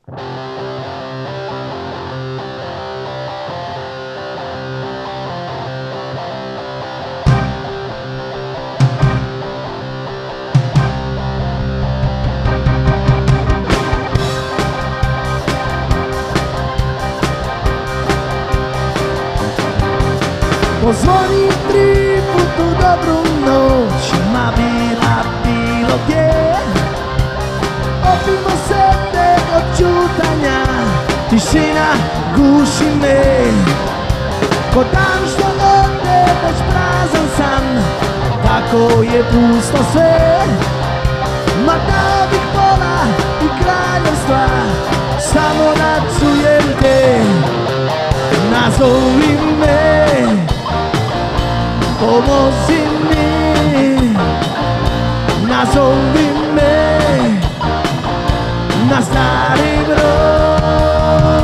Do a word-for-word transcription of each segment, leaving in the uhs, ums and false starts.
Pozvoni tri putu dobru noć, ma bila bilo gdje. Opimo se nego čutanja, tišina guši me. Ko dan što ode već prazan san, tako je pusto sve. Ma dao bih pola i kraljevstva, samo da čujem te. Nazovi me, pomozi mi, nazovi me na stari brod.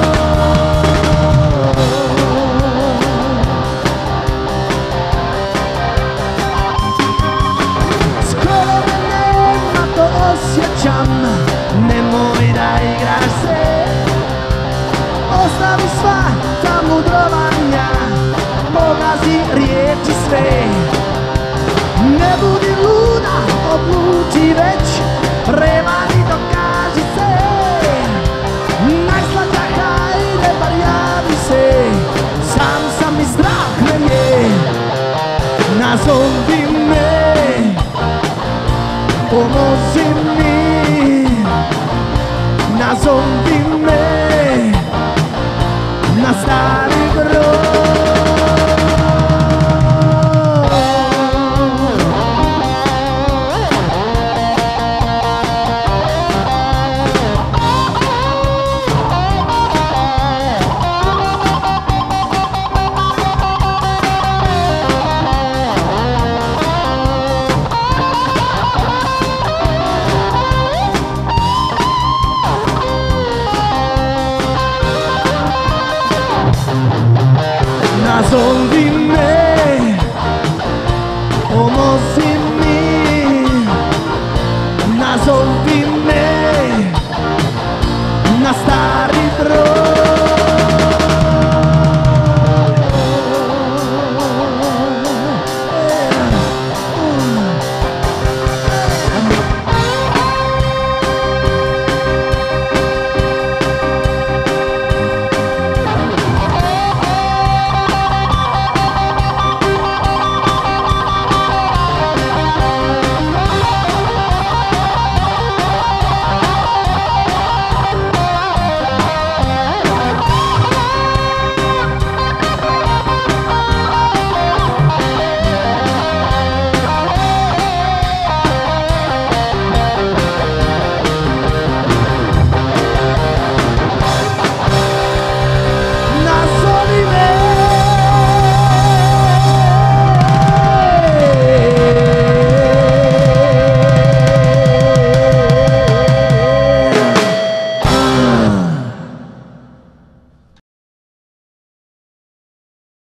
Skoro me nema, to osjećam, nemoj da igraš se. Ostavi sva ta mudrovanja, pogazi riječi sve. Ne budi luda, odluči već, prevali dokaži se. Najslađa hajde, bar javi se, sam sam i strah me je. Nazovi me, pomozi mi, nazovi me na stari brod. Nazovi me, pomozi mi, nazovi me na stari